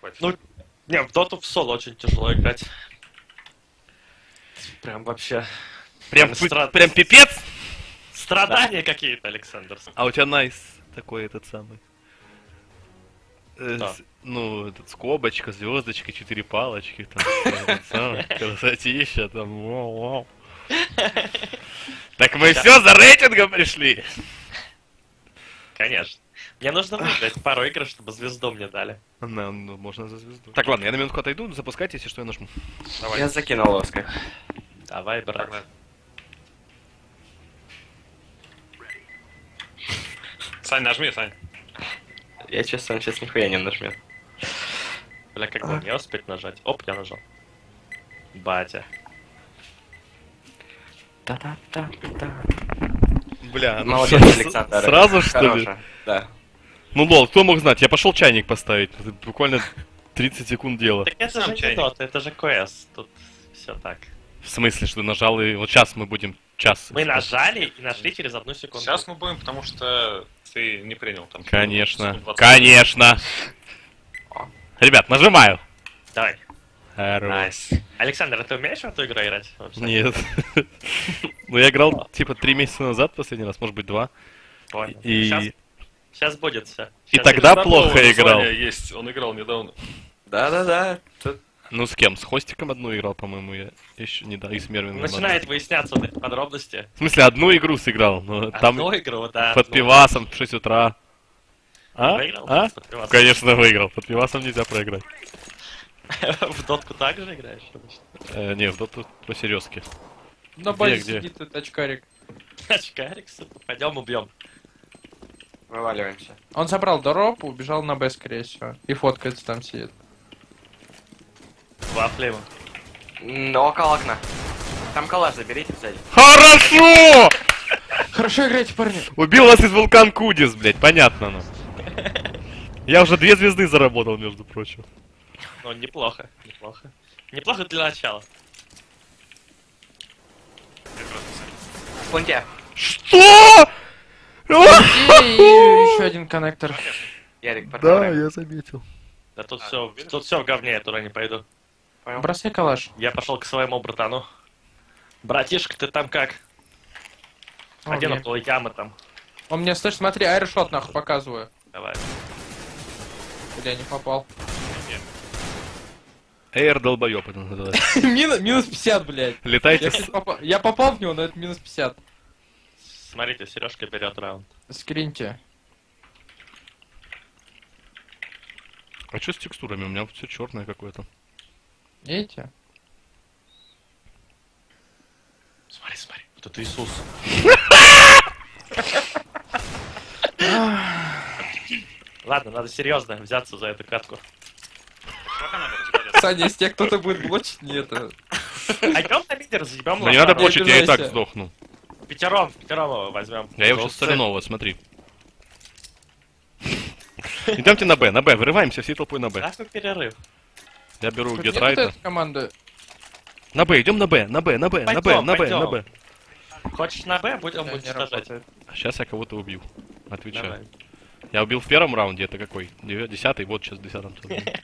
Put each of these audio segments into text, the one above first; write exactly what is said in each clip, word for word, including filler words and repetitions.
хватит. Ну, не, в доту в соло очень тяжело играть. Прям вообще... Прям, Прям, страд... прям пипец? Страдания да. какие-то, Александр. А у тебя найс такой этот самый. Э, да. с, ну, этот скобочка, звездочка, четыре палочки, там, красотища, там, вау-вау. Так мы все за рейтингом пришли. Конечно. Мне нужно выиграть пару игр, чтобы звезду мне дали. Ну, ну, можно за звезду. Так, ладно, я на минутку отойду, запускайте, если что, я нажму. Давай. Я закинул Оскар. Давай, брат. Погнали. Сань, нажми, Сань. Я честно, он сейчас нихуя не нажмет. Бля, как бы мне успеть нажать? Оп, я нажал. Батя. Та-та-та-та. Бля, ну Молодец, с- Александр. Сразу что ли? Хорошо. Да. Ну лол, кто мог знать? Я пошел чайник поставить. Это буквально тридцать секунд дела. Так это Сам же не чайник. тот, это же квест. Тут все так. В смысле, что нажал и вот сейчас мы будем час. Мы искать. нажали и нашли через одну секунду. Сейчас мы будем, потому что ты не принял там. Конечно, секунд двадцать. конечно. Ребят, нажимаю. Давай. Хорош. Найс. Александр, а ты умеешь в эту игру играть? вообще? Нет. Ну я играл типа три месяца назад последний раз, может быть два. Понял. И Сейчас, сейчас будет все. И тогда плохо Такого играл. названия есть, он играл недавно. Да-да-да. Тут Ну с кем? С Хостиком одну играл, по-моему, я еще не да, и с Мервином. Начинает выясняться вот эти подробности. В смысле, одну игру сыграл, но там Одну игру, да. под одну. пивасом в шесть утра. А? Выиграл? А? Под пивасом. Конечно, выиграл. Под пивасом нельзя проиграть. В дотку также играешь? обычно? Э, не, в доту по-серьезки. На Где, базе где? сидит этот очкарик. Очкарик, сука. Пойдем убьем. вываливаемся. Он забрал дроп, убежал на Б, скорее всего. И фоткается там сидит. Два флейма. М, около окна. Там калаш заберите сзади. Хорошо! Хорошо играете, парни. Убил вас из вулкан Кудис, блять, понятно нам. Я уже две звезды заработал, между прочим. Ну, неплохо, неплохо. Неплохо для начала. В пункте. Что? И еще один коннектор. Ярик, Да, портал. я заметил. Да тут А, все, уверен? тут все в говне, я туда не пойду. Понял? Бросай калаш. Я пошел к своему братану. Братишка, ты там как? О, Один нет. около ямы там. Он мне, слышь, смотри, аэрошот нахуй показываю. Давай. Бля, не попал. Эйр долбоёб это называется. Минус минус пятьдесят, блядь. Летайте Я, с... кстати, попал- я попал в него, но это минус пятьдесят. Смотрите, Сережка берет раунд. Скриньте. А что с текстурами? У меня все черное какое-то. Видите? Смотри, смотри. Вот это Иисус. Ладно, надо серьезно взяться за эту катку. Чувака надо разбираться. Саня, если тебя кто-то будет блочить, не это... Пойдем на мидер, разъебем Да не надо лошадку. блочить, я и так обижайся. сдохну. Пятером, пятером его возьмем. Я его сейчас соляного, смотри. Идемте на Б, на Б, вырываемся всей толпой на Б. Нахуй перерыв. Я беру Тут нет гетрайта. этой команды. На Б, идем на Б, на Б, на Б, на Б, Пойдем, на Б, пойдем. на Б. Хочешь на Б, будем Да, не уничтожать. работает. Сейчас я кого-то убью. Отвечаю. Давай. Я убил в первом раунде, это какой? Девя- Десятый, вот сейчас в десятом.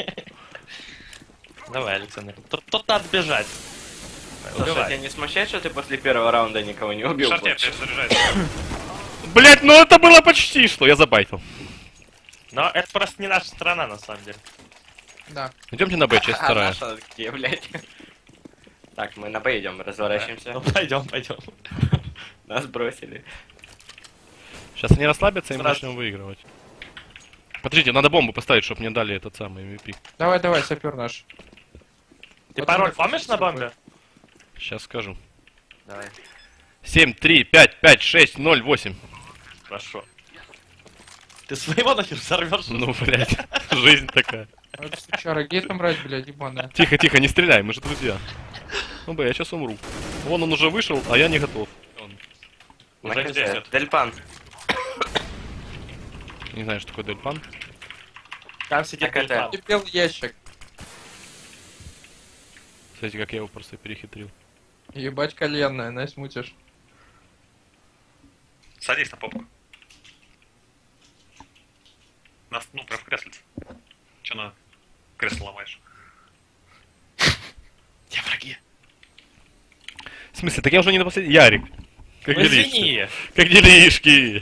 Давай, Александр. Тут, тут надо бежать. Слушай, Убивай. тебя не смущает, что ты после первого раунда никого не убил? Шарте больше? перезаряжается. Блять, ну это было почти что, я забайтил. Но это просто не наша страна, на самом деле. Да. Идемте на Б, часть А вторая. наша где, блядь? Так, мы на Б идем, разворачиваемся. Ну, пойдем, пойдем. Нас бросили. Сейчас они расслабятся и мы Сразу. начнем выигрывать. Подождите, надо бомбу поставить, чтобы мне дали этот самый эм ви пи. Давай, давай, сапер наш. Ты Вот пароль он помнишь на такой. бомбе? Сейчас скажу. Давай. семь, три, пять, пять, шесть, ноль, восемь. Хорошо. Ты своего нахер взорвешь? Ну, блядь, жизнь такая. Вот сучара, где там брать, блядь, ебаная? Тихо, тихо, не стреляй, мы же друзья. Ну, бля, я сейчас умру. Вон он уже вышел, а я не готов. Уже На здесь конце. это. Дельпан. Не знаю, что такое дельпан. Там сидит Так это- Дельфан. И белый ящик. Смотрите, как я его просто перехитрил. Ебать коленная, Настя, мутишь. Садись на попку. Нас, ну, прям в креслице. Че надо? Кресло ломаешь. Где враги? В смысле, так я уже не на последний... Ярик. Как Ну, делишки? извини. Как делишки?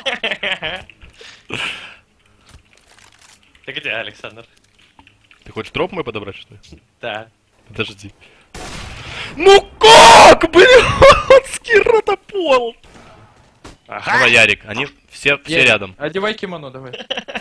Ты где, Александр? Ты хочешь троп мой подобрать, что ли? Да. Подожди. Ну как, блядский ротопол! Давай, Ярик, они все, все Ярик, рядом. Одевай кимоно, давай.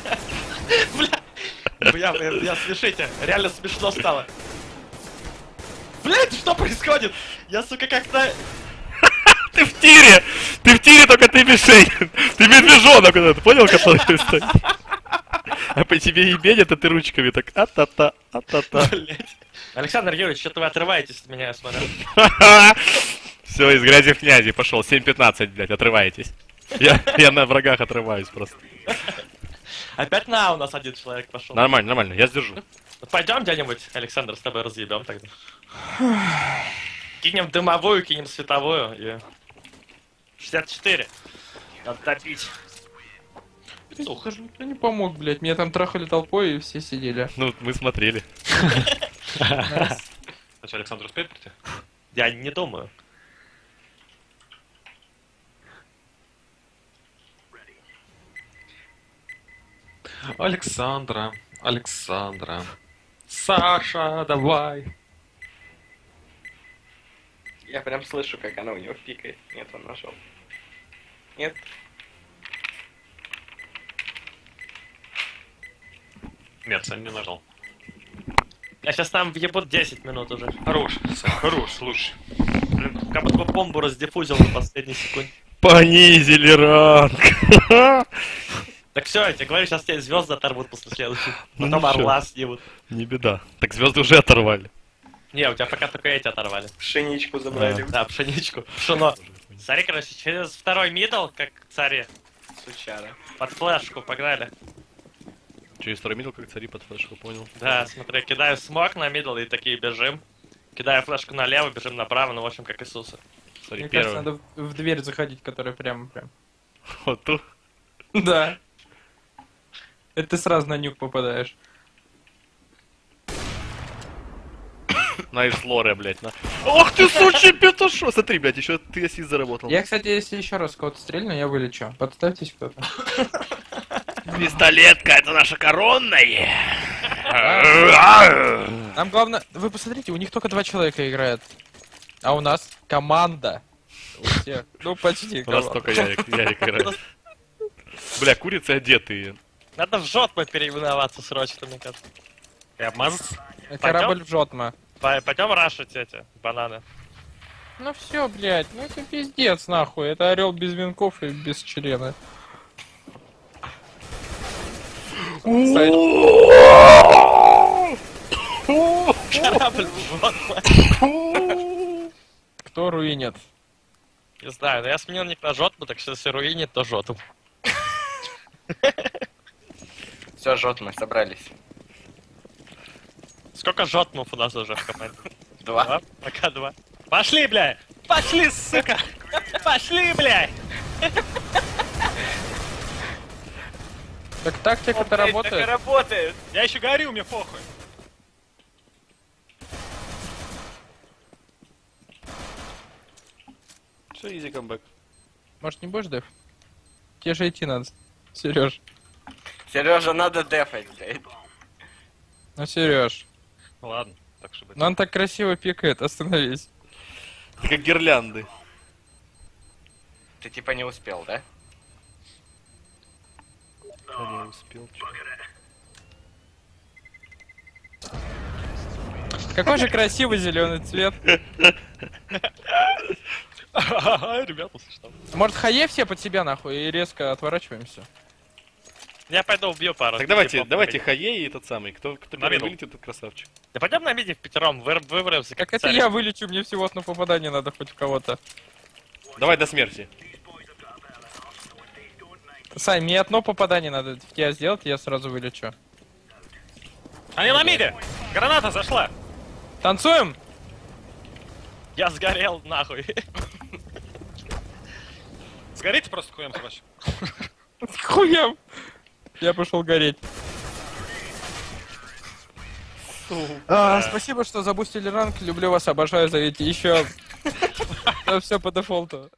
Бля, бля, бля, смешите. Реально смешно стало. Блять, что происходит? Я, сука, как-то... Ты в тире! Ты в тире, только ты мишень! Ты медвежонок вот этот, понял, который стоит? А по тебе ебенят, а ты ручками так а-та-та, а-та-та. Блять. Александр Юрьевич, что-то вы отрываетесь от меня, я смотрю. Все, из грязи в князи пошел. семь пятнадцать, блядь, отрываетесь. Я, я на врагах отрываюсь просто. Опять на у нас один человек пошел. Нормально, нормально, я сдержу. Пойдем где-нибудь, Александр, с тобой разъебем тогда. Кинем дымовую, кинем световую и... шестьдесят четыре. Надо добить. Сука, никто не помог, блядь. Меня там трахали толпой и все сидели. Ну, мы смотрели. Значит, Александр успеет прийти? Я не думаю. Александра, Александра. Саша, давай. Я прям слышу, как она у него пикает. Нет, он нашел. Нет. Нет, Сань не нажал. Я сейчас там въебут десять минут уже. Хорош, Сань, хорош, слушай. Блин, как будто бы бомбу раздиффузил на последней секунде. Понизили ранг. Так все, я тебе говорю, сейчас тебе звезды оторвут после следующей. Ну Потом ничего. орла снимут. Не беда. Так звезды уже оторвали. Не, у тебя пока только эти оторвали. Пшеничку забрали. Да, пшеничку, пшено. Смотри, короче, через второй мидл, как цари, Сучара. под флешку, погнали. Через второй мидл, как цари под флешку, понял. Да, смотри, кидаю смог на мидл и такие бежим. Кидаю флешку налево, бежим направо, ну в общем как Иисуса. Смотри, Мне первый. кажется, надо в в дверь заходить, которая прямо прям. Вот тут. Да. Это ты сразу на нюк попадаешь. На Ислоре, блядь, на. Ох ты, сучий петушо! Смотри, блядь, еще ты ассист заработал. Я, кстати, если еще раз кого-то стрельну, я вылечу. Подставьтесь кто-то. Пистолетка, это наша коронная! Нам главное... Вы посмотрите, у них только два человека играют. А у нас команда. У всех. Ну, почти У нас команда. только Ярик, Ярик играет. Бля, курицы одетые. Надо в жопу переименоваться срочно, мне кажется. И обмазаться? Корабль в жотма. По- Пойдем рашить эти бананы. Ну все, блядь, ну это пиздец, нахуй. Это орел без венков и без члена. Корабль в жопу. Кто руинит? Не знаю, но я сменил ник на жотму, так что если руинит, то жоту. Все, жжет, мы собрались. Сколько жотмов у нас уже в команде? Два. Два? Пока два. Пошли, бля! Пошли, сука! Пошли, бля! Так тактика-то Так и работает. работает. Я еще горю, мне похуй. Все, изи камбэк. Может, не будешь, Дэв? Тебе же идти надо, Сереж. Сережа, надо дефать, блядь. Ну, Сереж. Ладно, так чтобы... Ну он так красиво пикает, остановись. Это как гирлянды. Ты типа не успел, да? Да не успел. чё. Какой же красивый зеленый цвет. Ребята, что? Может, хае все под себя, нахуй, и резко отворачиваемся. Я пойду убью пару. Так давайте, типов, давайте погоди. хае и этот самый. Кто, кто На первый мидл. вылетит, тот красавчик. Да пойдем на миде в пятером, вы, выберемся. Как это царь. я вылечу, мне всего одно попадание надо хоть в кого-то. Давай до смерти. Сань, мне одно попадание надо в тебя сделать, и я сразу вылечу. Они на миде! Граната зашла! Танцуем? Я сгорел, нахуй. Сгорите просто хуем собачьим. Хуям! Я пошел гореть. А, спасибо, что забустили ранг. Люблю вас, обожаю, зовите еще. Все по дефолту.